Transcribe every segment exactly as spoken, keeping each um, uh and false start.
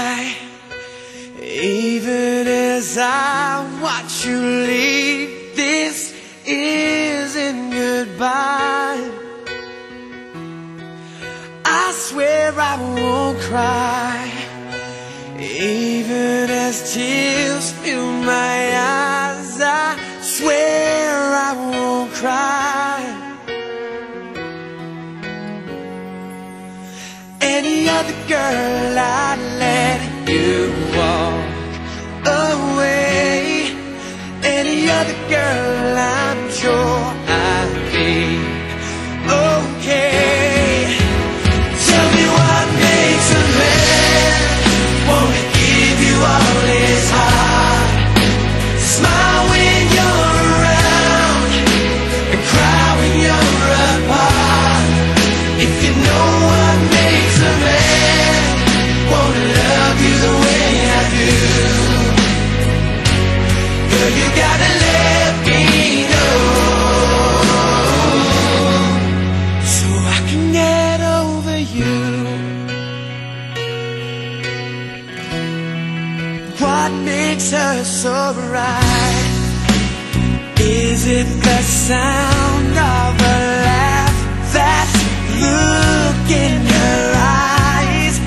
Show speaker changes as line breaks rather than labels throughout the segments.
cry, even as I watch you leave. This isn't goodbye. I swear I won't cry, even as tears fill my eyes. I swear I won't cry. Any other girl, I'd let you walk away. Any other girl, I'm sure I'd be okay. Tell me what makes a man wanna give you all his heart, smile when you're around and cry when you're apart. If you know what makes a man wanna love you the way I do, girl, you gotta let me know, so I can get over you. What makes her so right? Is it the sound of a laugh, that look in her eyes?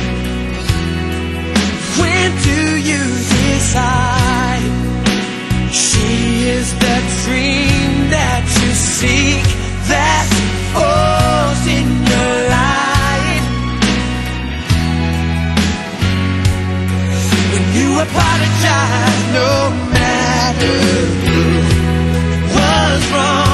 When do you decide she is the dream that you seek, that falls in your life? When you apologize, no matter who was wrong,